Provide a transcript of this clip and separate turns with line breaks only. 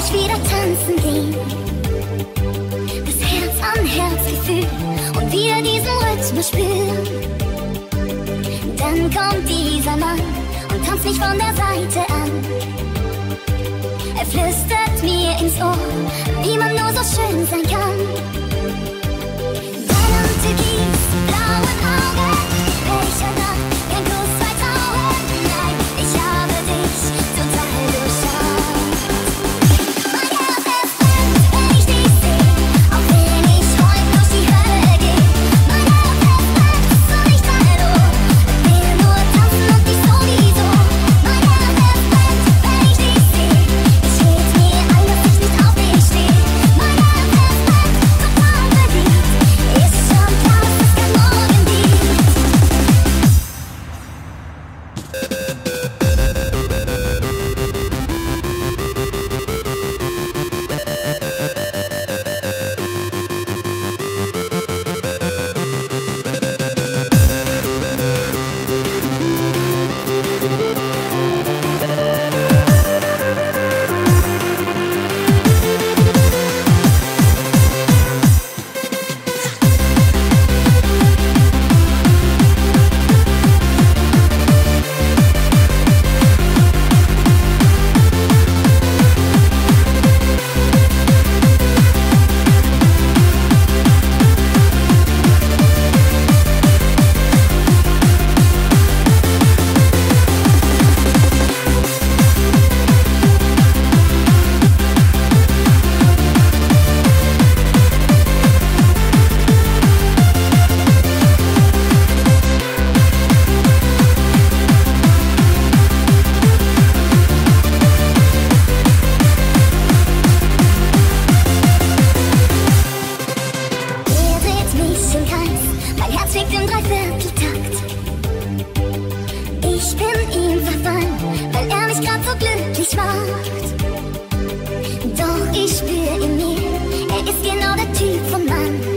gleich wieder tanzen gehen. Das Herz an Herzgefühl und wieder diesen Rhythmus spüren. Dann kommt dieser Mann und tanzt mich von der Seite an. Er flüstert mir ins Ohr, wie man nur so schön sein kann. Deine Türkis, blauen Augen, welcher Nacht, kein Kuss, zwei Tauben. Nein, ich habe dich total durchschaut. Mein Herz ist brennt, wenn ich dich sehe, auch wenn ich heute durch die Hölle gehe. Mein Herz ist brennt, so nicht hallo, will nur tanzen und dich sowieso. Mein Herz ist brennt, wenn ich dich sehe, ich red mir ein, dass ich nicht auf dich stehe. Mein Herz ist brennt, total verliebt, ist schon klar, dass es kein Morgen gibt. Er dreht mich im Kreis, mein Herz schlägt im Dreivierteltakt. Ich bin ihm verfallen, weil er mich grad so glücklich macht. Doch ich spür in mir, er ist genau der Typ von Mann.